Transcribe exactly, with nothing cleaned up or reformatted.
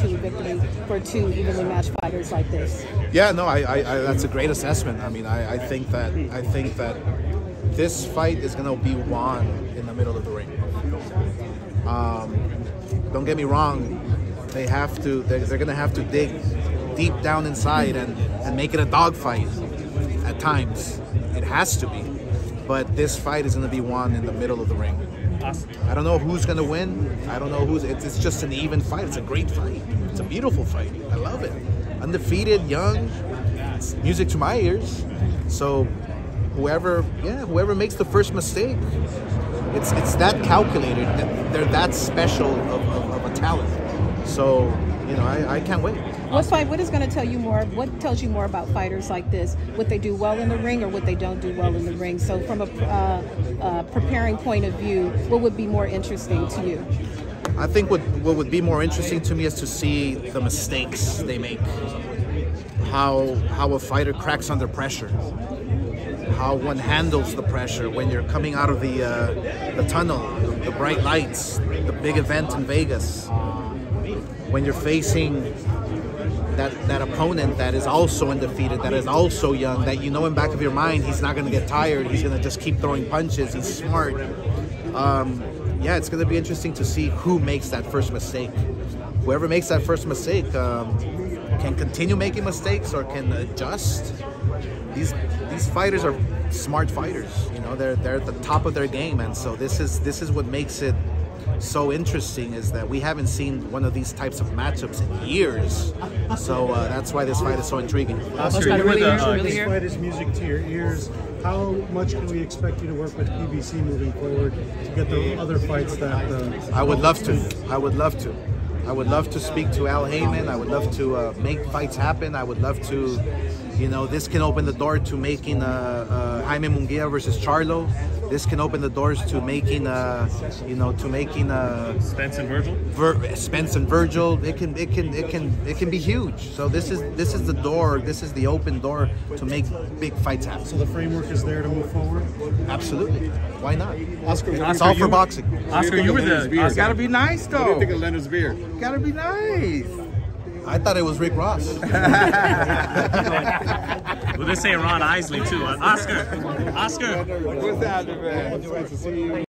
guaranteed victory for two evenly matched fighters like this? Yeah, no, I, I, I that's a great assessment. I mean, I, I think that I think that this fight is going to be won in the middle of the ring. Um, don't get me wrong; they have to. They're, they're going to have to dig deep down inside and, and make it a dogfight at times. It has to be. But this fight is going to be won in the middle of the ring. Awesome. I don't know who's going to win. I don't know who's. It's, it's just an even fight. It's a great fight. It's a beautiful fight. I love it. Undefeated, young. It's music to my ears. So whoever, yeah, whoever makes the first mistake, it's it's that calculated. They're that special of, of, of a talent. So you know, I, I can't wait. What fight? What is going to tell you more? What tells you more about fighters like this? What they do well in the ring, or what they don't do well in the ring? So, from a uh, uh, preparing point of view, what would be more interesting to you? I think what what would be more interesting to me is to see the mistakes they make. How how a fighter cracks under pressure. How one handles the pressure when you're coming out of the uh, the tunnel, the, the bright lights, the big event in Vegas. When you're facing that that opponent that is also undefeated, that is also young, that you know in back of your mind he's not going to get tired, he's going to just keep throwing punches, he's smart. Um, yeah, it's going to be interesting to see who makes that first mistake. Whoever makes that first mistake um, can continue making mistakes or can adjust. These these fighters are smart fighters, you know, they're they're at the top of their game, and so this is this is what makes it so interesting, is that we haven't seen one of these types of matchups in years. So uh, that's why this fight is so intriguing. Oscar, you really, uh, really this fight is music to your ears. How much can we expect you to work with P B C moving forward to get the other fights that... Uh, I would love to. I would love to. I would love to speak to Al Heyman. I would love to uh, make fights happen. I would love to, you know, this can open the door to making uh, uh, Jaime Munguia versus Charlo. This can open the doors to making, uh, you know, to making uh, Spence and Virgil. Ver Spence and Virgil. It can, it can, it can, it can be huge. So this is this is the door. This is the open door to make big fights happen. So the framework is there to move forward. Absolutely. Why not? Oscar, it's all for boxing. Oscar, you were the. It's gotta be nice though. What do you think of Leonard's beard? Gotta be nice. I thought it was Rick Ross. Well, they say Ron Isley too. Uh, Oscar, Oscar. What's happening, man?